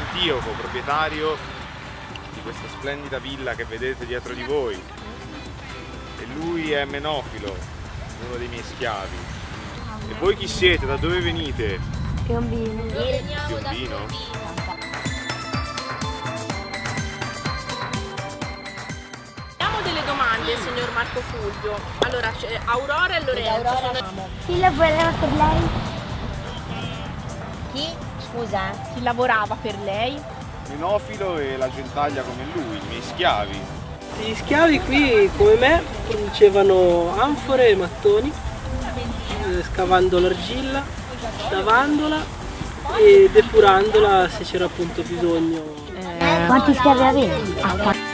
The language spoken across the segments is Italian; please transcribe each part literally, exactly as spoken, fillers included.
Antioco, proprietario di questa splendida villa che vedete dietro di voi. E lui è Menofilo, uno dei miei schiavi. E voi chi siete? Da dove venite? Piombino. Piombino? Delle domande, signor Marco Fulvio. Allora, c'è Aurora e Lorenzo. Aurora sono... Chi lavorava per lei? Chi? Scusa? Chi lavorava per lei? Menofilo e la gentaglia come lui, i miei schiavi. Gli schiavi qui, come me, producevano anfore e mattoni, eh, scavando l'argilla, lavandola e depurandola se c'era appunto bisogno. Eh, Quanti schiavi avevi? Ah,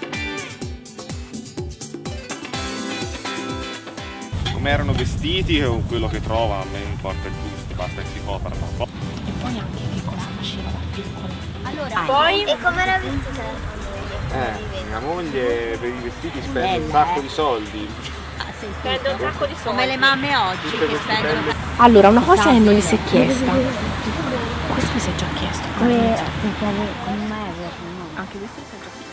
Come erano vestiti o quello che trova, a me non importa il gusto, basta che si coprano un po'. E poi anche che cosa faceva da piccolo. Allora, Poi... E come era vestita? Eh, mia moglie per i vestiti spende un sacco di soldi. Spende un sacco di soldi. come le mamme oggi che spendono. Allora, una cosa che non gli si è chiesta. Questo mi si è già chiesto. Come, come mai aveva? Anche questo mi si è già chiesto.